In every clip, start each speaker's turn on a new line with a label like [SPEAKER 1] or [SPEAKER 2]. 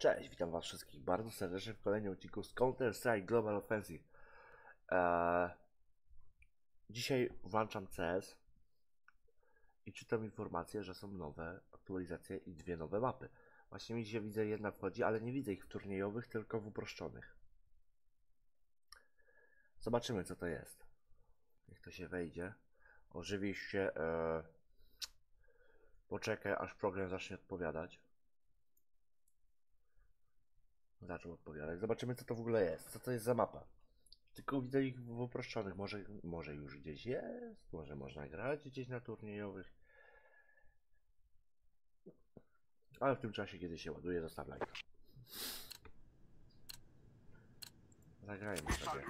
[SPEAKER 1] Cześć, witam was wszystkich bardzo serdecznie w kolejnym odcinku z Counter-Strike Global Offensive. Dzisiaj włączam CS i czytam informację, że są nowe aktualizacje i dwie nowe mapy. Właśnie mi się widzę, jedna wchodzi, ale nie widzę ich w turniejowych, tylko w uproszczonych. Zobaczymy, co to jest. Niech to się wejdzie. Ożywi się. Poczekaj, aż program zacznie odpowiadać. Zaczął odpowiadać. Zobaczymy, co to w ogóle jest. Co to jest za mapa. Tylko widzę ich w uproszczonych. Może już gdzieś jest. Może można grać gdzieś na turniejowych. Ale w tym czasie, kiedy się ładuje, zostaw lajka. Zagrajmy sobie.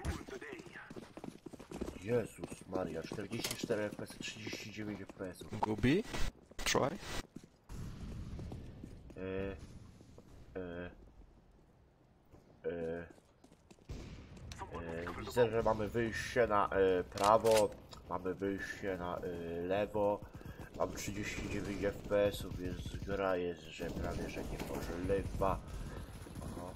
[SPEAKER 1] Jezus Maria, 44 FPS, 39 FPS.
[SPEAKER 2] Go B? Try?
[SPEAKER 1] Widzę, że mamy wyjście na prawo, mamy wyjście na lewo. Mam 39 FPS, więc gra jest, że prawie że niemożliwa. Aha.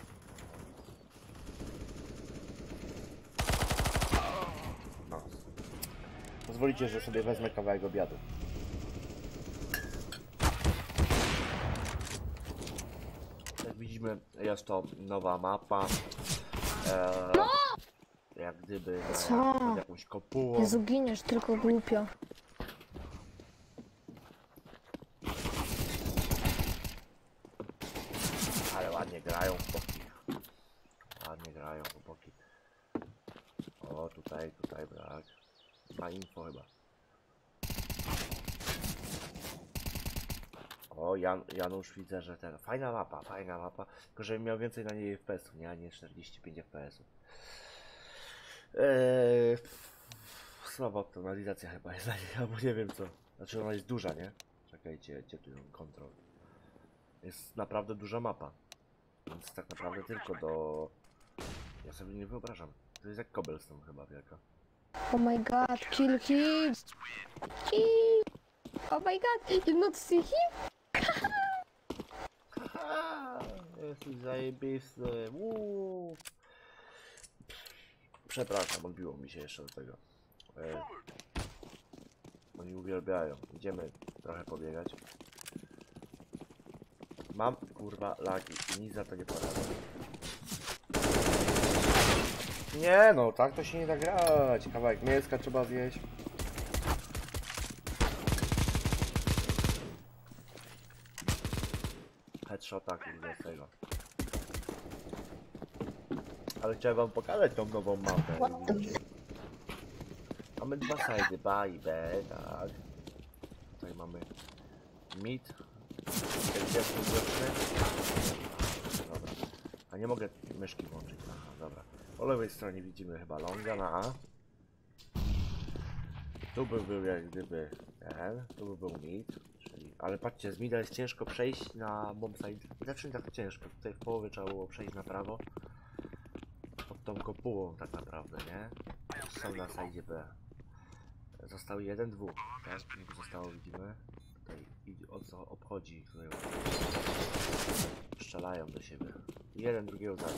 [SPEAKER 1] No. Pozwolicie, że sobie wezmę kawałek obiadu. Jak widzimy, jest to nowa mapa. Jak gdyby pod jakąś kopułą.
[SPEAKER 3] Nie zginiesz, tylko głupio.
[SPEAKER 1] Ale ładnie grają chłopaki. Ładnie grają chłopaki. O, tutaj brak. Ma info chyba. O, Janusz, widzę, że ten... Fajna mapa. Tylko żebym miał więcej na niej FPS-ów, nie? A nie 45 FPS-ów. Słaba optymalizacja chyba jest na niej, albo nie wiem co. Znaczy ona jest duża, nie? Czekajcie, gdzie tu ją kontrol? Jest naprawdę duża mapa. Więc tak naprawdę tylko do... Ja sobie nie wyobrażam. To jest jak Cobblestone chyba wielka.
[SPEAKER 3] Oh my god, kill him! Kill! Oh my god, you not see him?
[SPEAKER 1] Haha! Jest zajebisty. Przepraszam, odbiło mi się jeszcze do tego. Oni uwielbiają. Idziemy trochę pobiegać. Mam kurwa lagi i nic za to nie poradzę. Nie no, tak to się nie da grać. Kawałek mięska trzeba zjeść. Headshota kurde z tego. Ale chciałem wam pokazać tą nową mapę. Mamy dwa sidy, baby, tak. Tutaj mamy mid. Dobra. A nie mogę myszki włączyć. Aha, dobra. Po lewej stronie widzimy chyba longa na A. Tu by był jak gdyby ten. Tu by był mid. Czyli... Ale patrzcie, z mida jest ciężko przejść na bombsite. Zawsze tak ciężko. Tutaj w połowie trzeba było przejść na prawo. Pod tą kopułą tak naprawdę, nie? Są na side B. Został 1-2. Tak? Zostało, widzimy. Tutaj o co obchodzi. Tutaj strzelają do siebie. Jeden drugiego zabił.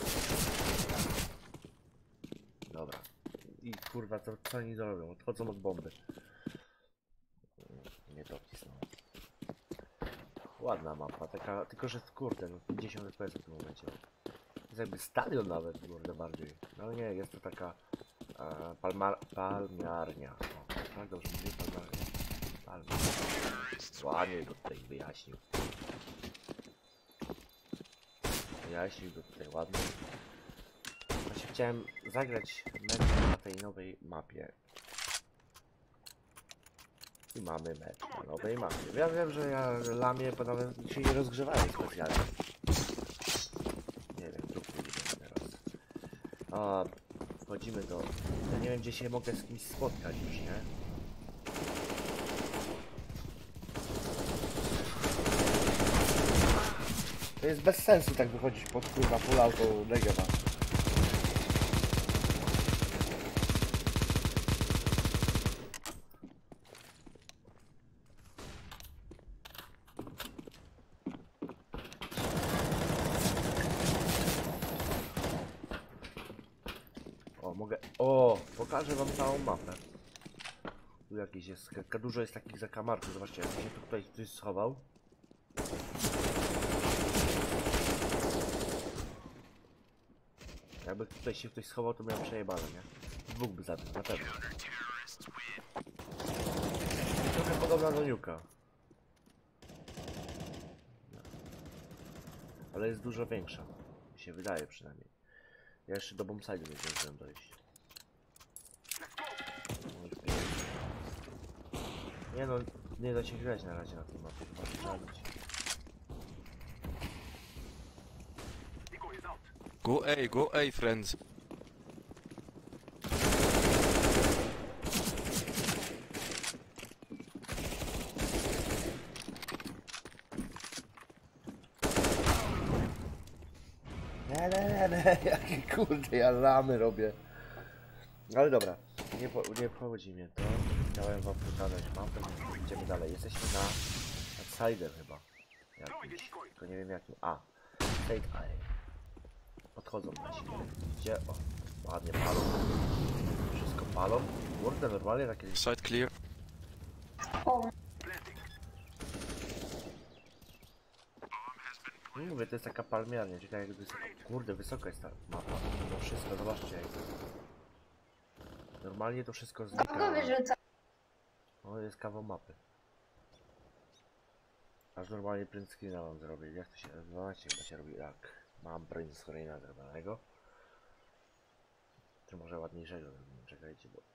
[SPEAKER 1] Dobra. I kurwa, to co oni zrobią? Odchodzą od bomby. Nie to wcisnąłem. Ładna mapa, taka, tylko że kurde, no 50 FPS w tym momencie. Jest jakby stadion nawet, kurde, bardziej. No nie, jest to taka palmiarnia. O, tak dobrze mówię, palmiarnia. Ładnie go tutaj wyjaśnił. Wyjaśnił go tutaj ładnie. Właśnie chciałem zagrać mecz na tej nowej mapie. I mamy mecz na nowej mapie. Ja wiem, że ja lamię, bo nawet się nie rozgrzewałem specjalnie. Nie wiem, tu pójdę teraz. A, wchodzimy do... Ja nie wiem, gdzie się mogę z kimś spotkać już, nie? To jest bez sensu tak wychodzić pod kurwa full auto Negewa. mogę... O! Pokażę wam całą mapę. Tu jakieś jest... Dużo jest takich zakamarków. Zobaczcie, jak się tu tutaj ktoś schował. Jakby tutaj się ktoś schował, to miałem przejebane, nie? Dwóch by zabił, na pewno. Trochę podobna do Nuka. Ale jest dużo większa. Mi się wydaje przynajmniej. Ja jeszcze do bombside'u nie zdążyłem dojść. Nie no, nie da się grać na razie na tym mapie. Chyba trzeba być.
[SPEAKER 2] Go A, friends.
[SPEAKER 1] Nie, jakie kurde, ja lamy robię. Ale dobra, nie wchodzi mnie to. Chciałem wam pokazać mapę, więc idziemy dalej. Jesteśmy na outsider chyba. Jakiś, tylko nie wiem jakim. A, State A. Podchodzą nasi. Gdzie? O, ładnie palą. Wszystko palą. Kurde, normalnie takie...
[SPEAKER 2] Side clear.
[SPEAKER 3] O,
[SPEAKER 1] Mówię, to jest taka palmiarnia. Ciekawe jak wysoko... Kurde, wysoka jest ta mapa. No wszystko, zobaczcie jak... Normalnie to wszystko
[SPEAKER 3] no
[SPEAKER 1] znika.
[SPEAKER 3] to wyrzucam.
[SPEAKER 1] O, jest kawał mapy. Aż normalnie print screena mam zrobić. Jak to się... Zobaczcie, chyba się robi jak... Mam print screena zrobionego. Czy może ładniejszego zrobimy? Czekajcie, bo...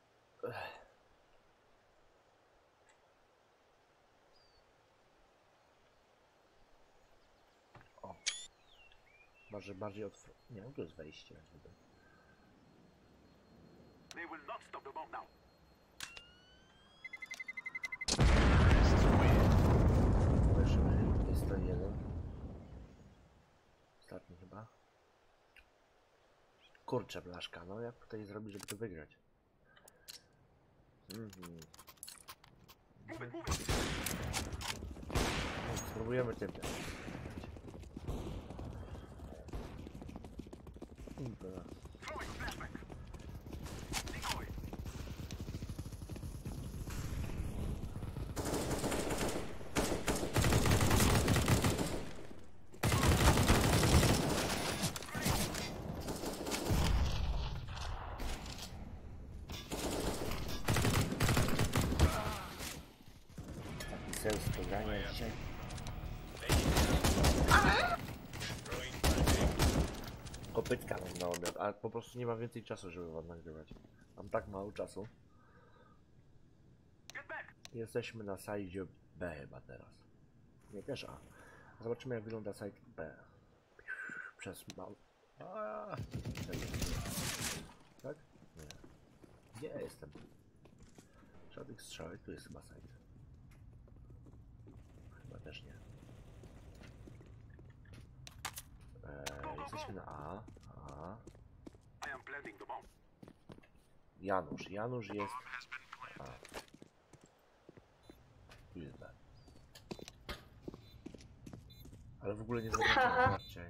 [SPEAKER 1] O. Może bardziej od... Nie, tu jest wejście.
[SPEAKER 4] They will not stop the bomb now.
[SPEAKER 1] Jest to jeden. Ostatni chyba. Kurczę blaszka, no jak tutaj zrobić, żeby to wygrać? Spróbujemy tym.
[SPEAKER 4] Throwing flashback. Decoy.
[SPEAKER 1] Taki sens pogrania dzisiaj. Kopytka mam na obiad, ale po prostu nie ma więcej czasu, żeby wam nagrywać. Mam tak mało czasu.
[SPEAKER 4] Get back.
[SPEAKER 1] Jesteśmy na sajdzie B chyba teraz. Nie, też A. Zobaczymy jak wygląda site B. Przez mały... Tak? Nie. Gdzie ja jestem? Żadnych strzałek, tu jest chyba site. Chyba też nie. Jesteśmy na A. A.
[SPEAKER 4] I am planting the bomb.
[SPEAKER 1] Janusz. Janusz jest... A. Tu jest B. Ale w ogóle nie zaznaczone, zobaczcie.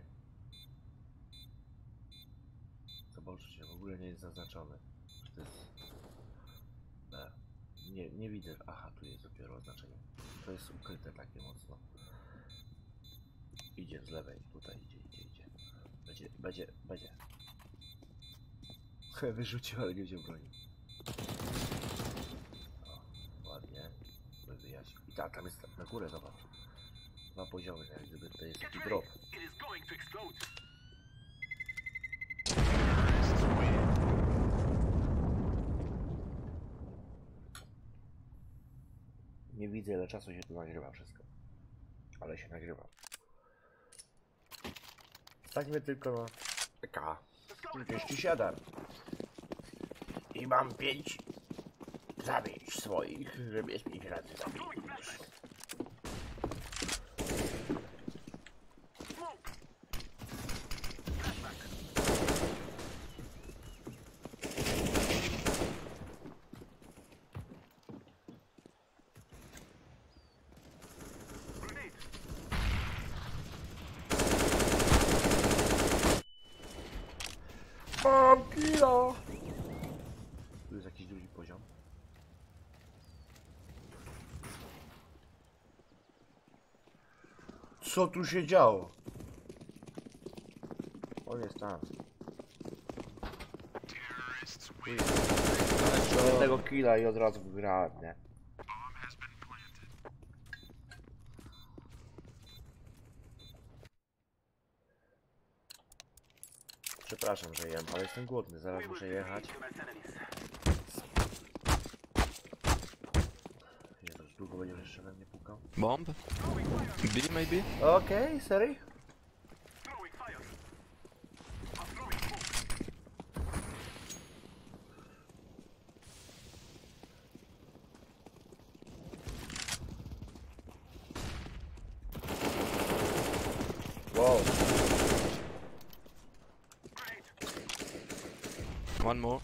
[SPEAKER 1] Zobaczcie, w ogóle nie jest zaznaczone. To jest... B. Nie widzę. Aha, tu jest dopiero oznaczenie. To jest ukryte takie mocno. Idzie z lewej, tutaj idzie. Będzie. Wyrzucił, ale nie wziął broni. O, ładnie. Wyjaśnił. I tam jest na górę, zobacz. Dwa poziomy, jak gdyby to jest
[SPEAKER 4] Get
[SPEAKER 1] taki
[SPEAKER 4] ready.
[SPEAKER 1] drop.
[SPEAKER 4] It is going to explode.
[SPEAKER 1] Nie widzę ile czasu się tu nagrywa wszystko. Ale się nagrywa. Stańmy tylko na K. 37. I mam 5 zabić swoich, żeby jest 5 razy zabić.
[SPEAKER 4] Smoke. Grenade.
[SPEAKER 1] Mam kilo! Co tu się działo? On jest tam. Do tego killa i od razu wygrałem, nie? Przepraszam, że jem, ale jestem głodny, zaraz muszę jechać. Jezus, długo będziesz jeszcze na mnie pukał?
[SPEAKER 2] Bomb? B maybe?
[SPEAKER 1] Okej, serio?
[SPEAKER 4] Throwing fire. I'm throwing smoke.
[SPEAKER 1] Wow.
[SPEAKER 4] Grenade.
[SPEAKER 2] One more.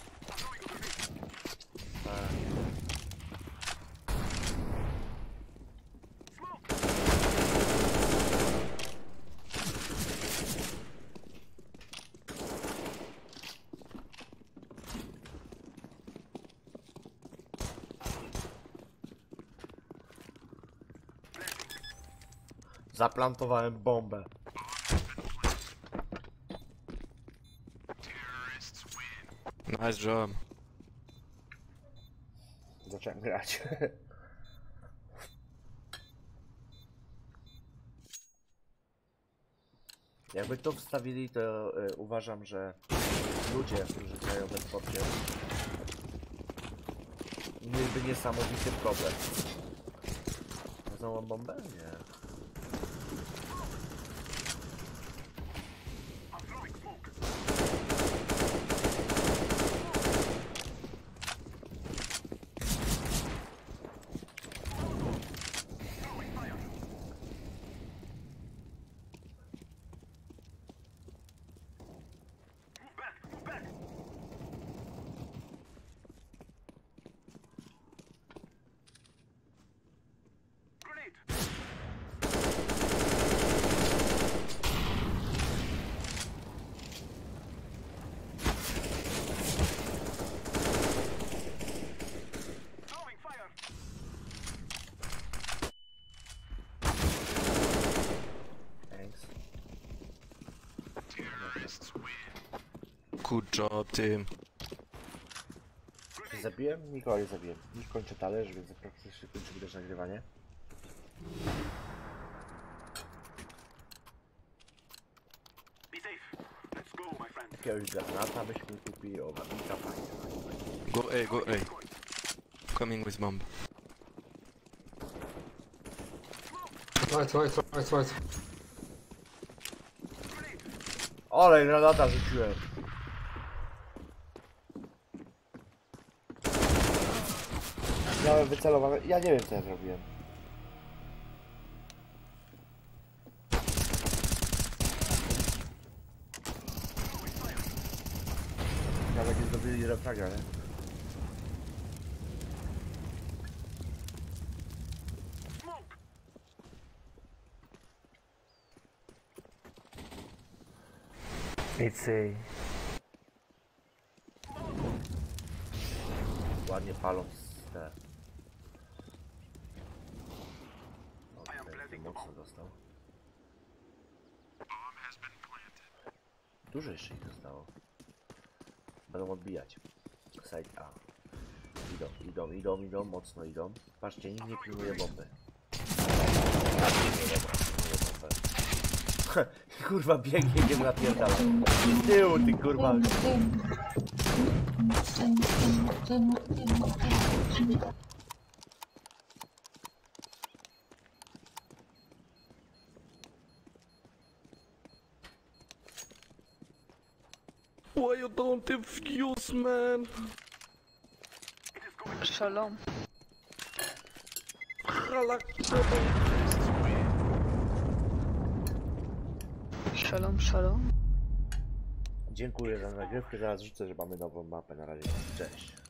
[SPEAKER 1] Zaplantowałem bombę.
[SPEAKER 2] Nice job.
[SPEAKER 1] Zacząłem grać. Jakby to wstawili, to uważam, że ludzie, którzy grają w sporcie, mieliby niesamowity problem. Znowu mam bombę? Nie.
[SPEAKER 4] I'm throwing smoke. Throwing fire. Move back. Move back. Grenade. Throwing fire.
[SPEAKER 1] Thanks.
[SPEAKER 2] Good job, team.
[SPEAKER 1] Czy zabiłem? Nikogo nie zabiłem. Już kończę talerz, więc praktycznie kończę widać nagrywanie.
[SPEAKER 4] Be safe. Let's go, my friend.
[SPEAKER 1] Jakiegoś granata byśmy kupili, o magika fajnie.
[SPEAKER 2] Go A, go A. Coming with bomb.
[SPEAKER 5] Right.
[SPEAKER 1] Ale granata rzuciłem. Miałem wycelowane. Ja nie wiem co ja zrobiłem. Nawet nie zdobyli refraga, nie?
[SPEAKER 4] Smoke.
[SPEAKER 1] It's ładnie palą z te. Okej, to mocno dostał. Dużo jeszcze ich zostało. Będą odbijać. Side A. Idą, mocno idą. Patrzcie, nikt nie pilnuje bomby. Kurwa biegnie, nie napierdala. Z tyłu ty kurwa.
[SPEAKER 2] Why you don't defuse, man?
[SPEAKER 4] It is going.
[SPEAKER 3] Shalom. Shalom.
[SPEAKER 1] Dziękuję za nagrywkę, zaraz rzucę, że mamy nową mapę. Na razie, cześć.